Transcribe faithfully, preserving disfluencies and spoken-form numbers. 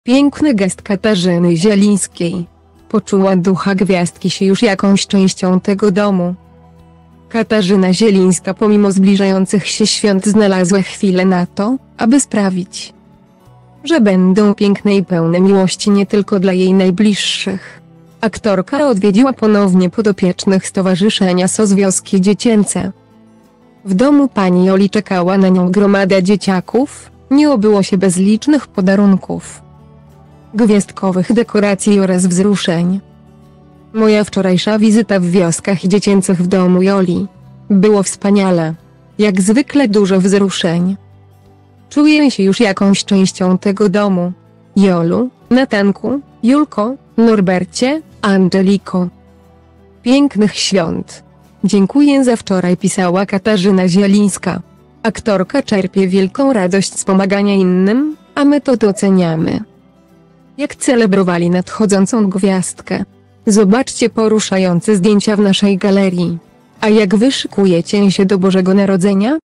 Piękny gest Katarzyny Zielińskiej. Poczuła ducha gwiazdki się już jakąś częścią tego domu. Katarzyna Zielińska pomimo zbliżających się świąt znalazła chwilę na to, aby sprawić, że będą piękne i pełne miłości nie tylko dla jej najbliższych. Aktorka odwiedziła ponownie podopiecznych Stowarzyszenia S O S Wioski Dziecięce. W domu pani Joli czekała na nią gromada dzieciaków, nie obyło się bez licznych podarunków, gwiazdkowych dekoracji oraz wzruszeń. Moja wczorajsza wizyta w Wioskach Dziecięcych w domu Joli. Było wspaniale. Jak zwykle dużo wzruszeń. Czuję się już jakąś częścią tego domu. Jolu, Natanku, Julko, Norbercie, Angeliko. Pięknych świąt. Dziękuję za wczoraj, pisała Katarzyna Zielińska. Aktorka czerpie wielką radość z pomagania innym, a my to doceniamy. Jak celebrowali nadchodzącą gwiazdkę. Zobaczcie poruszające zdjęcia w naszej galerii. A jak wy szykujecie się do Bożego Narodzenia?